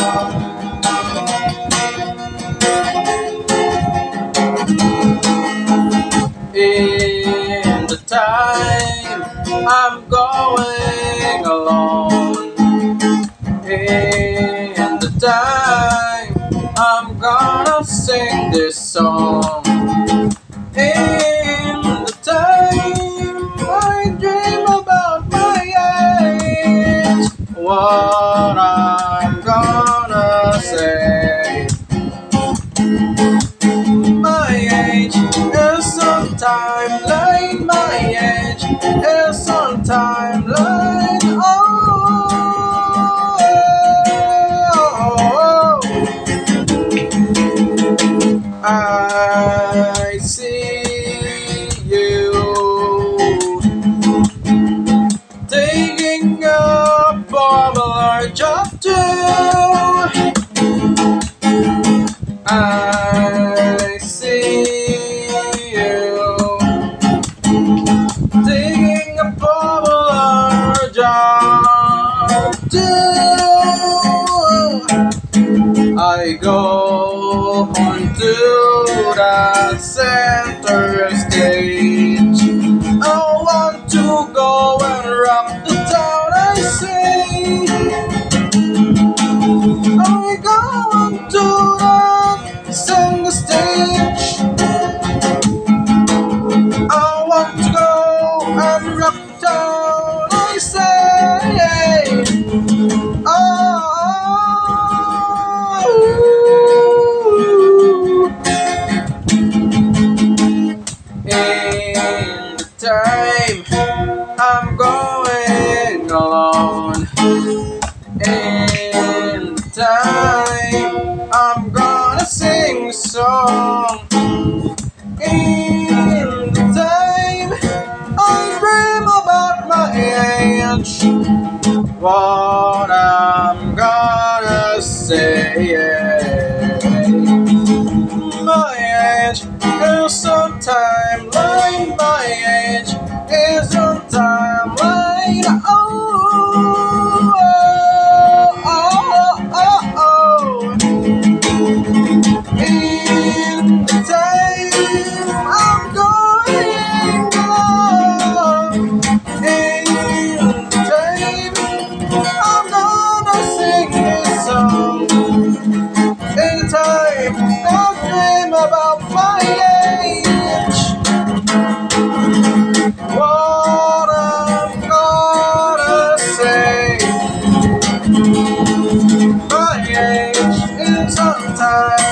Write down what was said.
In the time I'm going alone, in the time I'm gonna sing this song, in the time I dream about my age, what I'm gonna say. My age is on timeline, my age is on timeline. Oh, I see you taking a popular job too. I see you taking a popular job too. I go onto the center stage. I want to go and rock the town, I say. I go onto the center stage. I want to go and rock the town, I say. Oh. In the time I'm going alone, in the time I'm gonna sing a song, in the time I dream about my age, what I'm gonna say. My age is on timeline, my age is on timeline. Oh, oh, oh, oh. In the time I'm going along, in the time I'm gonna sing this song, in the time I dream about my age, what I'm gonna say. My age is on time.